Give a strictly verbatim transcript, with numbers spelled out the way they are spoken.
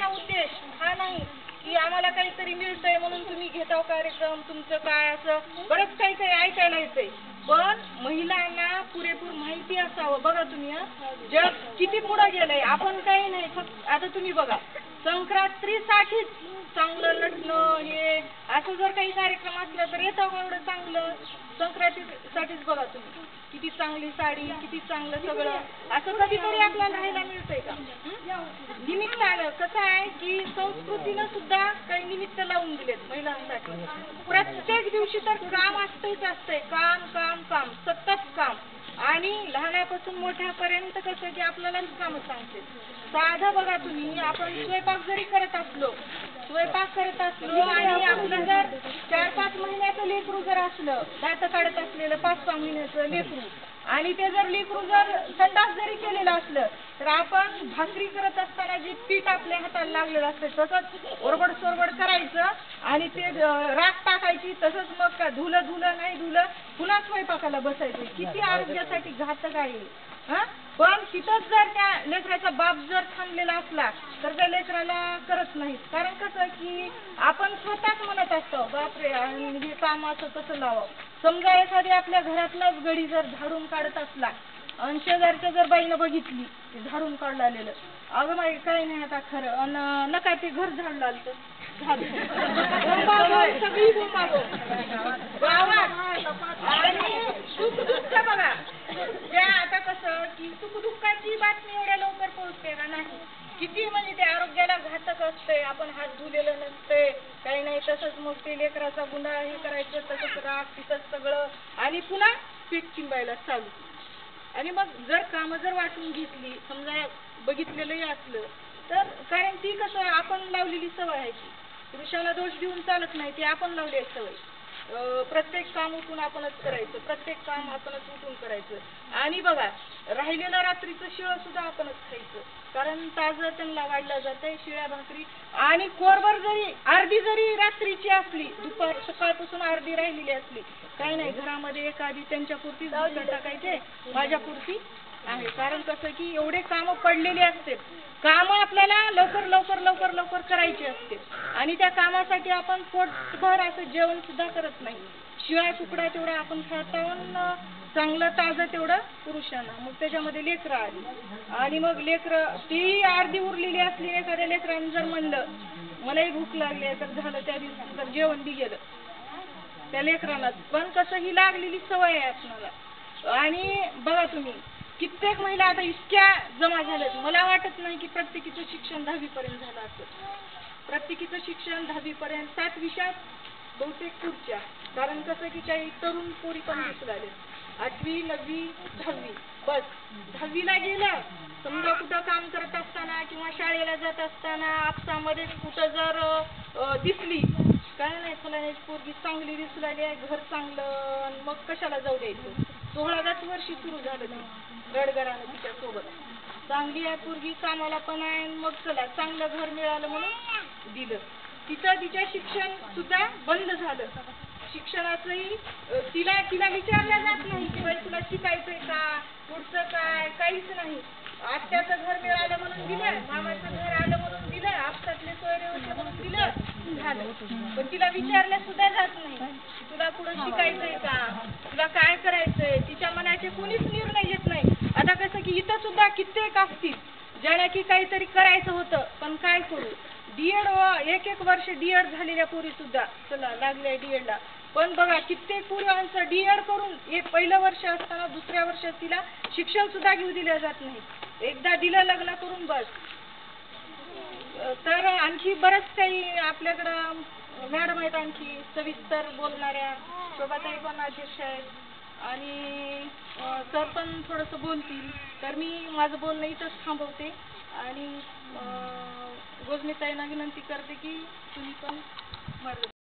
उद्देश हा नाही की आम्हाला काहीतरी मिळतंय म्हणून तुम्ही घेताव कार्यक्रम तुमचं काय असं बरंच काही काही ऐकायला येतंय, पण महिलांना पुरेपूर माहिती असावं. बघा तुम्ही जग किती पुढे गेलंय, आपण काही नाही फक्त आता तुम्ही बघा संक्रांतीसाठीच चांगलं नटणं हे असं जर काही कार्यक्रम असला तर येतं का एवढं चांगलं. संक्रांतीसाठीच बघा तुम्ही किती चांगली साडी किती चांगलं सगळं असं कधीतरी आपल्याला राहायला मिळतंय का. निमित्त आलं कसं आहे की संस्कृतीनं सुद्धा काही निमित्त लावून दिलेत महिलांसाठी. प्रत्येक दिवशी तर काम असतंच असतंय, काम काम काम सतत काम. आणि लहानापासून मोठ्यापर्यंत कसं की आपल्यालाच कामं सांगते. साधं बघा तुम्ही आपण स्वयंपाक जरी करत असलो स्वयंपाक करत असलो आणि आपलं जर चार पाच महिन्याचं लेकरू जर असलं दात काढत असलेलं पाच सहा महिन्याचं लेकरू आणि ते जर लेकरू जर संडास जरी केलेलं असलं तर आपण भाकरी करत असताना जे पीठ आपल्या हाताला लागलेलं असतं तसंच ओरबड सोरबड करायचं आणि ते राख टाकायची तसंच मग का धुलं धुलं नाही धुलं पुन्हा स्वयंपाकाला बसायचं. किती आरोग्यासाठी घातक आहे. हा पण तिथंच जर त्या लेकराचा बाप जर थांबलेला असला तर त्या लेकराला करत नाहीत. कारण कसं की आपण स्वतःच म्हणत असतो बापरे हे काम असं तसं लावावं. समजा एखादी आपल्या घरातलाच गडी जर झाडून काढत असला आणि शेजारच्या जर बाईनं बघितली ते झाडून काढलं आलेलं अगं बाई काही नाही आता खरं अन नका ते घर झाडलं आलं झालं सगळी बोंबाबो गावात. आणि सुख दुःख बघा त्या आता कसं की सुख दुःखाची बातमी एवढ्या लवकर पोहोचते का नाही. किती म्हणजे ते आरोग्याला घातक असते. आपण हात धुलेलं नसते काही नाही तसंच मग ते लेकराचा गुन्हा हे करायचं तसंच राग तिथंच सगळं आणि पुन्हा पीठ चिंबायला चालू. आणि मग जर कामं जर वाटून घेतली समजा बघितलेलंही असलं तर कारण ती कसं आपण लावलेली सवय आहे की पुरुषाला दोष देऊन चालत नाही ती आपण लावली सवय. प्रत्येक काम उठून आपणच करायचं प्रत्येक काम आपणच उठून करायचं आणि बघा राहिलेलं रात्रीचं शिळं सुद्धा आपणच खायचं. कारण ताजं त्यांना वाढलं जातंय शिळ्या भाकरी आणि कोरभर जरी अर्धी जरी रात्रीची असली दुपार सकाळपासून अर्धी राहिलेली असली काही नाही घरामध्ये एखादी त्यांच्यापुरती टाकायचे माझ्यापुरती आहे. कारण कसं की एवढे कामं पडलेली असते कामं आपल्याला लवकर लवकर लवकर लवकर करायची असते आणि त्या कामासाठी आपण पोटभर असं जेवण सुद्धा करत नाही. शिवाय तुकडा तेवढा आपण खाता चांगलं ताजं तेवढं पुरुषांना. मग त्याच्यामध्ये लेकरं आली आणि मग लेकरं ती अर्धी उरलेली असली एखाद्या लेकरांनी जर म्हणलं मलाही भूक लागली तर झालं त्या दिवशी जर जेवण बी गेलं त्या लेकरांनाच. पण कसं ही लागलेली सवय आहे आपणाला. आणि बघा तुम्ही कित्येक महिला आता इतक्या जमा झाल्यात मला वाटत नाही की प्रत्येकीचं शिक्षण दहावी पर्यंत झालं असं. प्रत्येकीचं शिक्षण दहावी पर्यंत सात विषयात बहुतेक पुढच्या. कारण कसं की काही तरुण पोरी पण दिसू लागले आठवी नववी दहावी बस. दहावीला गेलं समजा कुठं काम करत असताना किंवा शाळेला जात असताना आपसामध्ये कुठं जर दिसली काय नाही तुला हे पोरगी चांगली दिसू लागली आहे घर चांगलं मग कशाला जाऊ द्यायचं. सोळाव्याच वर्षी सुरू झालं ते गडगडानं तिच्यासोबत चांगली आहे पोरगी कामाला पण आहे मग चला चांगलं घर मिळालं म्हणून दिलं. तिचं तिच्या शिक्षण सुद्धा बंद झालं. शिक्षणाचंही तिला तिला विचारलं जात नाही की बाई तुला शिकायचंय का पुढचं काय काहीच नाही. आत्याचं घर मिळालं म्हणून दिलं मामाचं घर आलं म्हणून दिलं आपसातले सोयरे होते म्हणून दिलं झालं. पण तिला विचारल्या सुद्धा जात नाही तुला पुढं शिकायचंय का तुला काय करायचंय. तिच्या मनाचे कोणीच निर्णय घेत नाही. आता कसं की इथं सुद्धा कित्येक असतील ज्याला की काहीतरी करायचं होतं पण काय करू. डीएड एक एक वर्ष डीएड झालेल्या पोरी सुद्धा चला लागल्या डीएडला. पण बघा कित्येक पोरांचं डीएड करून एक पहिलं वर्ष असताना दुसऱ्या वर्षात तिला शिक्षण सुद्धा घेऊ दिलं जात नाही. एकदा दिलं लग्न करून बस. तर आणखी बरंच काही आपल्याकडं मॅडम आहेत आणखी सविस्तर बोलणाऱ्या शोभाताई पण अध्यक्ष आहेत आणि सर पण थोडंसं बोलतील. तर मी माझं बोलणं इथंच थांबवते आणि गोजमेताईंना विनंती करते की तुम्ही पण